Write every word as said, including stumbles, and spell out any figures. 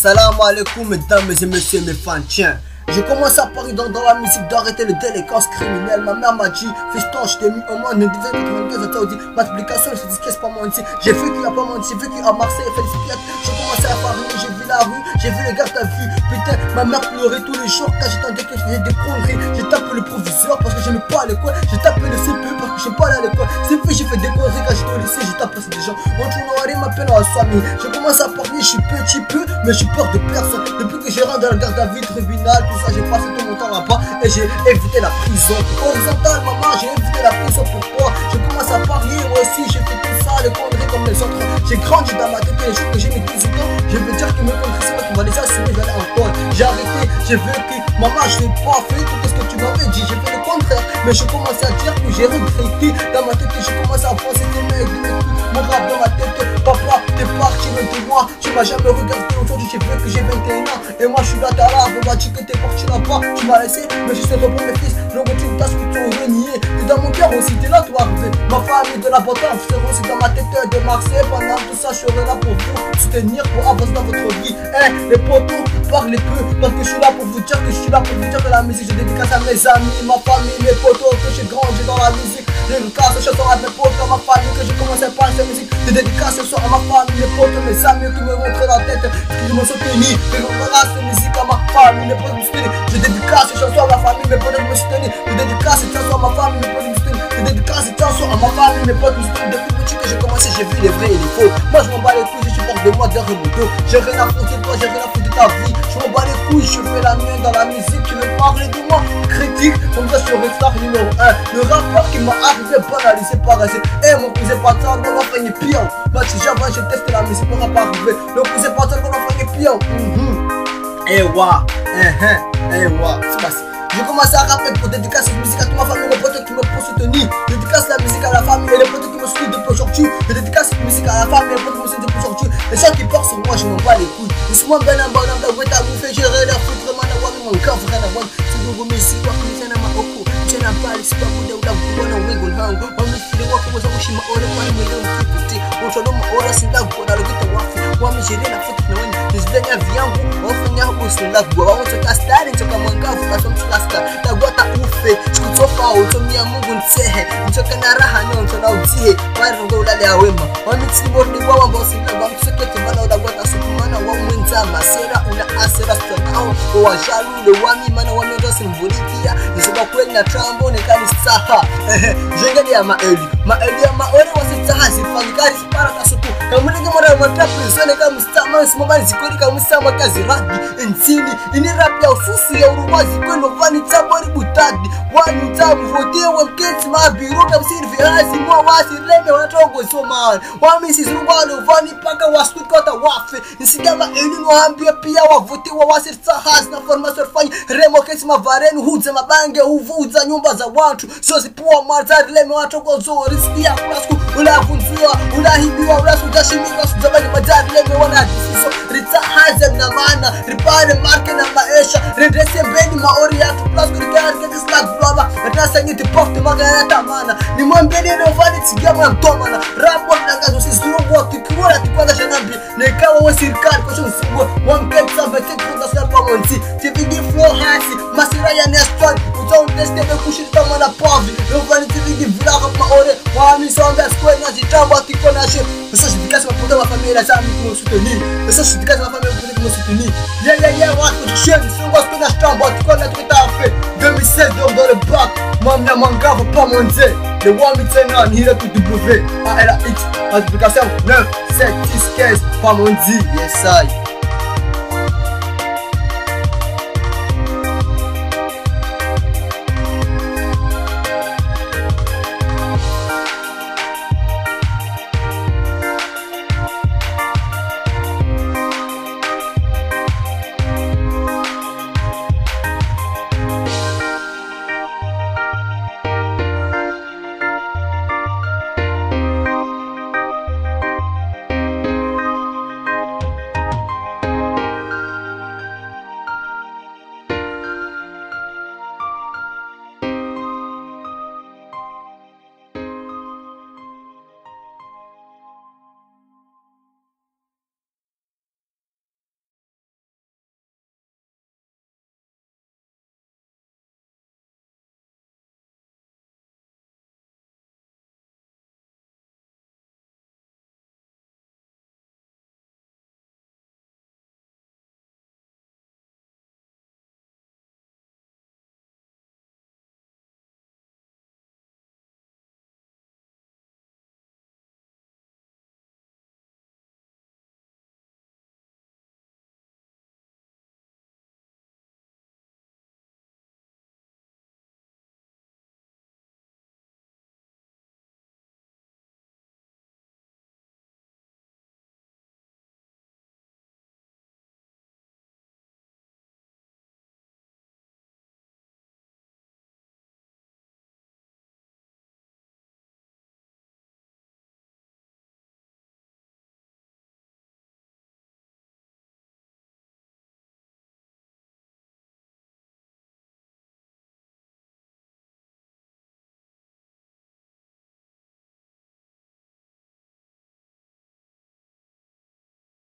Salam alaikum mesdames et messieurs mes fans. Tiens, je commence à parler dans, dans la musique d'arrêter le délinquance criminelle. Ma mère m'a dit, fiston, je t'ai mis au moins une quatre-vingt-quinze à dit, multiplication, je te dis qu'est-ce pas menti. J'ai vécu à pas menti, j'ai vécu à Marseille, fait des pièces. J'ai commencé à parler, j'ai vu la rue, j'ai vu les gars, t'as vu. Putain, ma mère pleurait tous les jours quand j'attendais que je faisais des conneries. J'ai tapé le proviseur parce que j'aimais pas l'école. J'ai tapé le C P E parce que j'aime pas aller à l'école. C P E, j'ai fait des conneries quand j'étais au lycée, j'ai tapé des gens. On tourne ma peine à soigner. Je commence à parler, je suis petit peu, mais j'ai peur de personne. Depuis que j'ai rentré dans le garde à vue, tribunal, tout ça, j'ai passé tout mon temps là-bas et j'ai évité la prison. Horizontal, maman, j'ai évité la prison. Pourquoi? Je commence à parler, moi aussi, j'ai fait tout ça, les conneries comme les autres. J'ai grandi dans ma tête et les jours que j'ai mis dix-huit ans. Je veux dire que mes conneries, c'est moi qui va les assumer, j'allais en code. J'ai arrêté, j'ai vécu. Maman, je n'ai pas fait tout ce que tu m'avais dit, j'ai fait le contraire. Mais je commence à dire que j'ai regretté dans ma tête et je commence à penser des mecs, des mecs, mon rap dans ma tête. Papa, t'es parti loin de moi, tu m'as jamais regardé. Aujourd'hui, j'ai vu que j'ai vingt et un ans. Et moi, je suis là, t'as là, on m'a dit que t'es parti là-bas. Tu m'as laissé, mais je sais pas pour mes fils. Le retour t'as ce que tu aurais nié. T'es dans mon cœur aussi, t'es là, toi, arrivé. Ma famille de la bataille, c'est aussi dans ma tête de Marseille. Pendant tout ça, je serai là pour vous soutenir, pour avancer dans votre vie. Eh, les potos, parlez peu. Parce que je suis là pour vous dire que je suis là pour vous dire que la musique, je dédicace à mes amis, ma famille, mes potos, que j'ai grandi dans la musique. Je dédicace ce chanson à mes potos, à ma famille, que j'ai commencé par cette musique. Je dédicace ce soir à ma famille, mes potos, mes amis qui me montrent la tête, qui me soutenir. Je dédicace cette musique à ma famille, mes potos me soutenir. Je dédicace cette chanson à ma famille, mes potos me soutenir. Je dédicace cette chanson à ma famille, mes potos me soutenir. Je dédicace cette chanson à ma famille, mes potos me soutenir. Depuis petit que j'ai commencé, j'ai vu les vrais et les faux. Moi je m'en bats les couilles, je supporte de moi derrière mon dos. J'ai rien à foutre de toi, j'ai rien à foutre de ta vie. Je m'en bats les couilles, je fais la mienne dans la musique. Tu veux parler de moi? Critique, comme ça je serai star numéro un. Le rappeur qui m'a arrivé banalisé par un. Eh mon cousin pas ça, on va faire pire. Moi si j'avais, j'ai testé la musique pour pas arriver. Le cousin pas ça, on va faire pire. Eh wa, eh eh, eh wa, c'est passé. Je commence à rapper pour dédicacer cette musique à toute ma famille, les potes qui me font soutenir. Je dédicace la musique à la famille et les potes qui me soutiennent depuis aujourd'hui. Je dédicace cette musique à la famille et les potes qui me soutiennent depuis aujourd'hui. Les gens qui portent sur moi, je m'en bats les couilles. Ils sont bien en bas, dans la boîte à bouffer, j'ai rien à foutre, man, à wami, mon cœur, frère, à wami. C'est nous remercie, quoi, comme c'est ma oko. J'ai la balle, c'est pas pour de la boue, on a wiggle hang. On me fait les wako, on s'en chie, ma ore, on me donne tout petit. On s'en donne ma ore, c'est là, on a le gueule, wafi. Wami, j'ai rien à foutre, na wani. Les baignats viennent, on fait un peu sur la boue. On se casse la ligne, on se casse la ligne, on se casse la ligne. Tagwata ufe, sikutofa utomia Mungu nsehe. Mtoka na raha nyonto na utie. Wairunga ulale awema. Wamixi mordi kwa wamba usinagwa mtusekete mana udagwata sukumana wa mwenzama. Sera una asera stanao. Kwa jalule wami mana wamendo sinvulikia. Nisuba kwenye na trambo nekani saha. Jengeni ya maeli. Maeli ya maore wasitaha zifangikari sipara kasuku. Kamulingi mora mwata prisone kamustama. Simobani zikori kamustama kazi radi. Nsini. Ini rapi ya ususi ya uruwazi kweno vani tabori butadi. Wani tabu votewa mketi mabiruka msirvi hazi mwa wasi leme wanatogo somani. Wamisi zurubalo vani paka waskutkota wafe. Nsigama elinu hambia pia wavotewa wasirta hazi na forma surfanyi. Remo kesi mavarenu huza mabange huvuza nyumba za watu. Sozi puwa mazari leme wanatogo zo riski ya kulasku. Ulafunzua, ulahibiwa, ulasudashimiwa. Sudabani mazari leme wanadisiso. Rita hazi na mana. Ripane marke na maesha. Redrese mbeni maori ya tuplasku. Rikari kete slag baba. Rasa nyiti pofte magana tamana. Ni mwambeni neovani tigama mtomana. Rapo nangazo sisuru watu. Kiwala tukwanda shanambi. Nekawa wa sirikari kwa shunsuwa. Wamketi sabete kuda sapa monti. Tivigi flow hasi. Masira ya nestwan. Uta undestebe kushirita mana pavi. Neovani tivigi vilaga maore. Wami sonda square na jitamba tiko na shi. Esa shidikasi mapoda wa familia zami kumo soutenir. Esa shidikasi wa familia kumo soutenir. Yeah yeah yeah watu jisheni. Sungo skuna jitamba tiko na tukita afe. deux mille seize donc dans le bac. Moi mon manga faut pas monter. Le one maintenant ni le tout W A L A X. Multiplication neuf, sept, dix, quinze. Pas mon dit. Yes I.